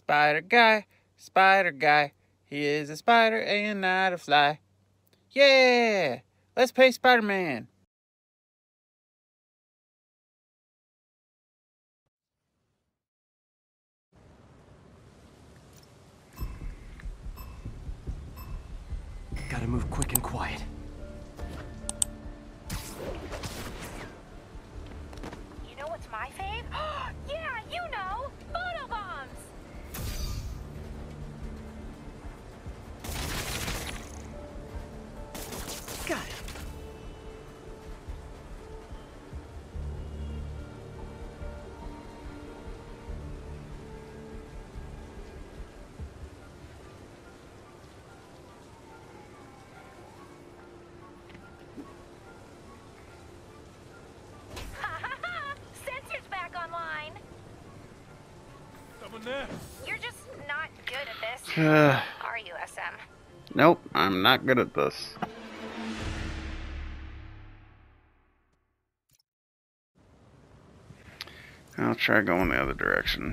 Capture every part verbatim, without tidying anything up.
Spider guy, spider guy. He is a spider and not a fly. Yeah! Let's play Spider-Man. Gotta move quick and quiet. You know what's my fave? Yeah, you know! Photobombs! Got it. Sensor's back online. Someone there? You're just not good at this. Uh, Are you, S M? nope, I'm not good at this. I'll try going the other direction.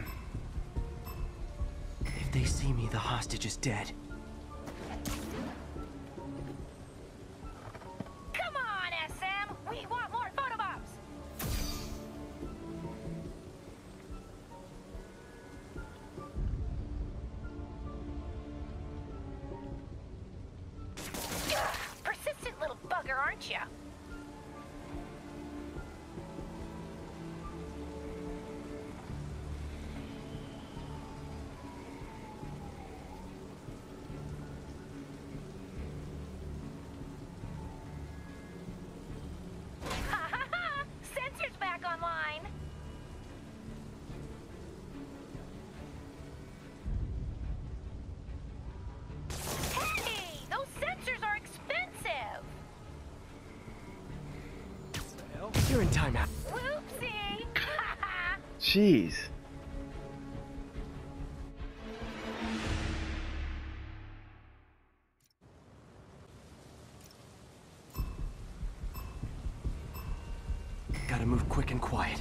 If they see me, the hostage is dead. Come on, S M! We want more photobombs! Ugh, persistent little bugger, aren't you? Sensor's back online. Hey, those sensors are expensive. You're in timeout. Whoopsie. Jeez. Gotta move quick and quiet.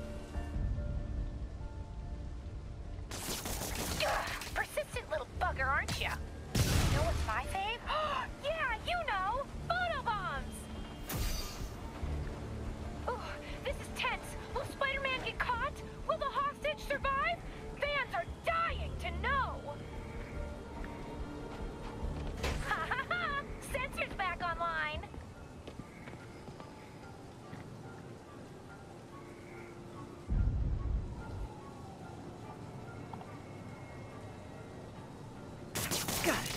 Ugh, persistent little bugger, aren't you? You know what's my fave? Yeah, you know! Photobombs! Ooh, this is tense. Will Spider-Man get caught? Will the hostage survive? Fans are dying to know! Ha ha ha! Sensor's back online! Got it.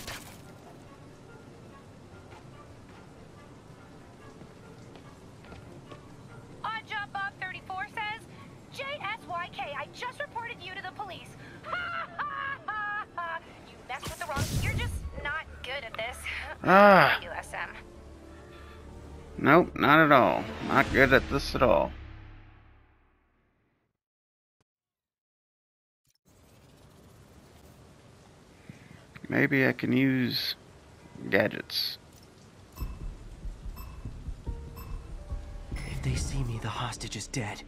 Odd Job Bob thirty-four says, J S Y K, I just reported you to the police. Ha ha ha ha! You messed with the wrong... You're just not good at this. Ah. Are you, S M? Nope, not at all. Not good at this at all. Maybe I can use gadgets. If they see me, the hostage is dead.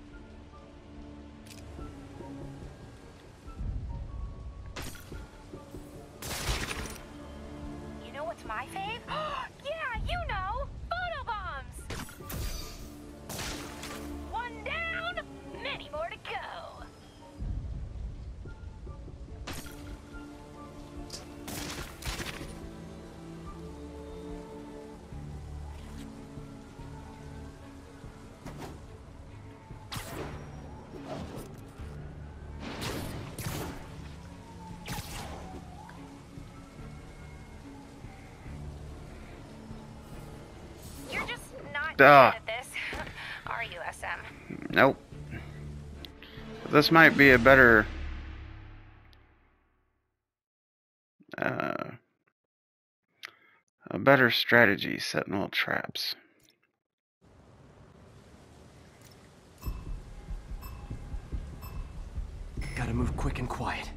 You know what's my fave? Yeah, you know! Photobombs! One down, many more to go. You're just not good Ah. at this. Are you, S M? Nope. This might be a better uh, a better strategy, Sentinel traps. Gotta move quick and quiet.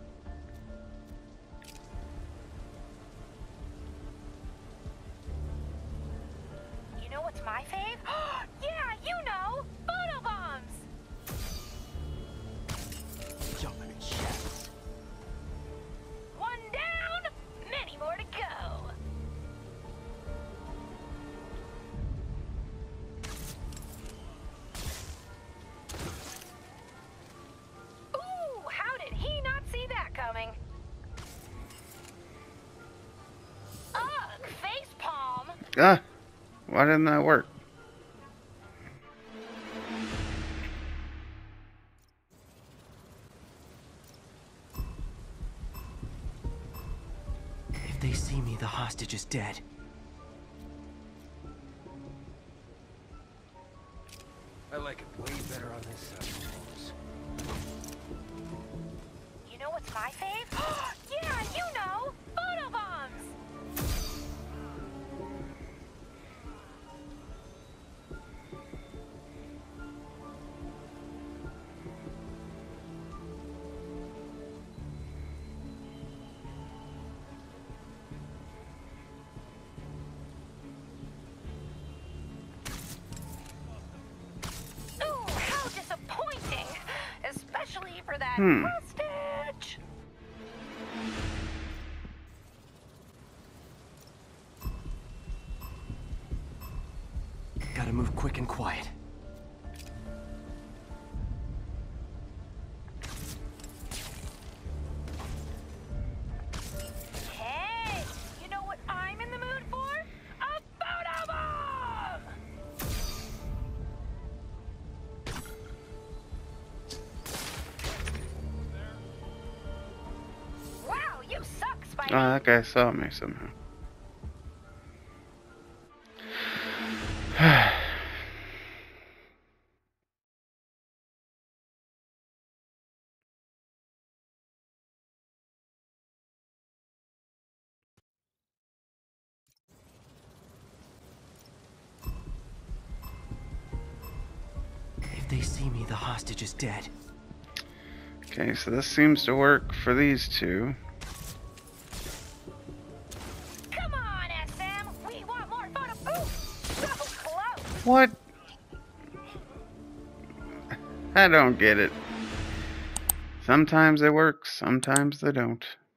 You know what's my fave? Yeah, you know! Photobombs! Jumping in shit. Ah, why didn't that work? If they see me, the hostage is dead. I like it way better on this side of things. You know what's my fave? Yeah, you know! Photobombs! Ooh, how disappointing! Especially for that Hmm. hostage! Gotta move quick and quiet. Hey, you know what I'm in the mood for? A photobomb! Wow, you suck, Spidey! Oh, that guy saw me somehow. If they see me, the hostage is dead. Okay, so this seems to work for these two. Come on, S M! We want more photo- Ooh, so close! What? I don't get it. Sometimes they work, sometimes they don't.